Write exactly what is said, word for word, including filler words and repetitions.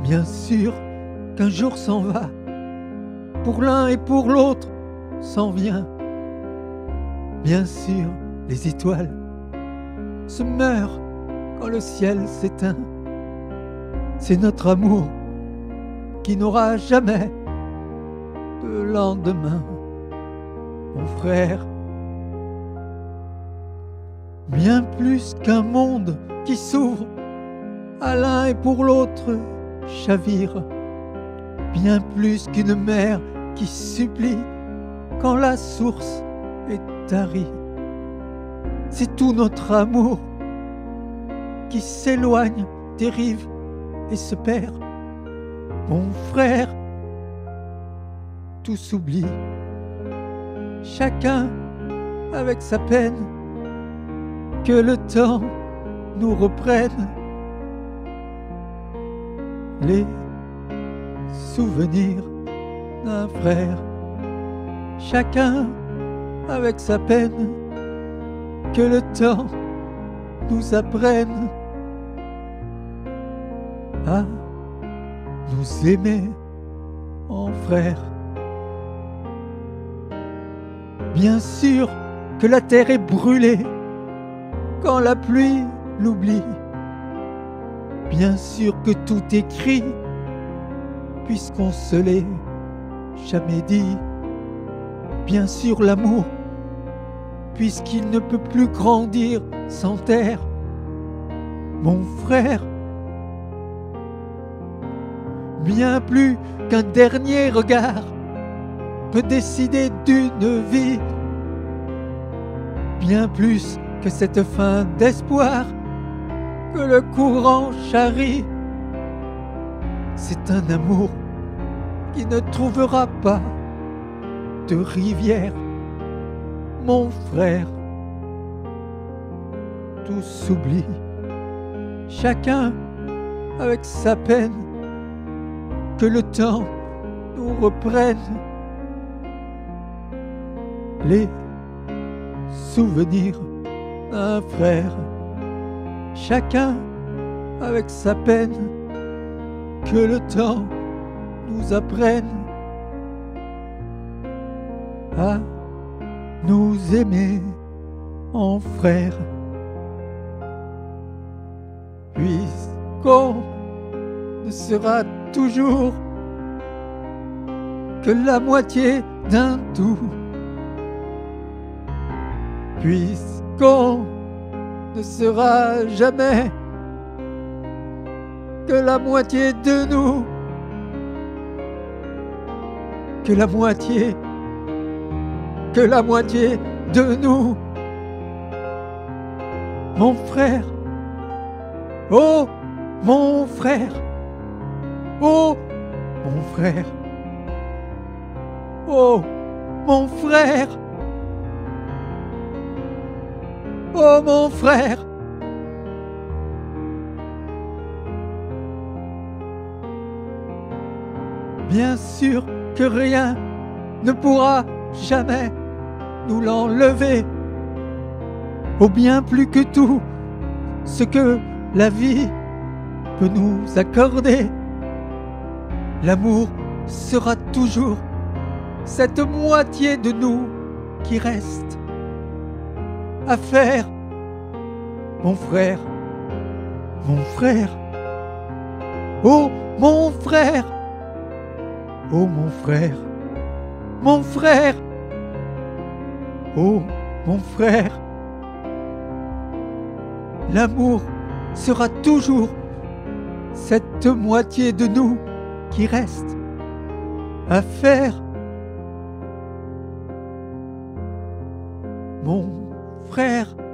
Bien sûr qu'un jour s'en va, pour l'un et pour l'autre s'en vient. Bien sûr, les étoiles se meurent quand le ciel s'éteint. C'est notre amour qui n'aura jamais de lendemain, mon frère. Bien plus qu'un monde qui s'ouvre à l'un et pour l'autre chavire, bien plus qu'une mer qui supplie quand la source est tarie. C'est tout notre amour qui s'éloigne des rives et se perd. Mon frère, tout s'oublie, chacun avec sa peine, que le temps nous reprenne les souvenirs d'un frère. Chacun avec sa peine, que le temps nous apprenne à nous aimer en frères. Bien sûr que la terre est brûlée quand la pluie l'oublie. Bien sûr que tout est gris, puisqu'on se l'est jamais dit. Bien sûr l'amour, puisqu'il ne peut plus grandir sans terre. Mon frère, bien plus qu'un dernier regard peut décider d'une vie, bien plus que cette fin d'espoir que le courant charrie. C'est un amour qui ne trouvera pas de rivière, mon frère. Tout s'oublie, chacun avec sa peine, que le temps nous reprenne les souvenirs d'un frère. Chacun avec sa peine, que le temps nous apprenne à nous aimer en frères. Puisqu'on ne sera toujours que la moitié d'un tout, puisqu'on ne sera jamais que la moitié de nous, que la moitié, que la moitié de nous, mon frère, oh mon frère, oh mon frère, oh mon frère, oh mon frère. Bien sûr que rien ne pourra jamais nous l'enlever, au bien plus que tout ce que la vie peut nous accorder. L'amour sera toujours cette moitié de nous qui reste à faire. Mon frère, mon frère, oh mon frère, oh mon frère, mon frère, oh mon frère. L'amour sera toujours cette moitié de nous qui reste à faire. Mon frère.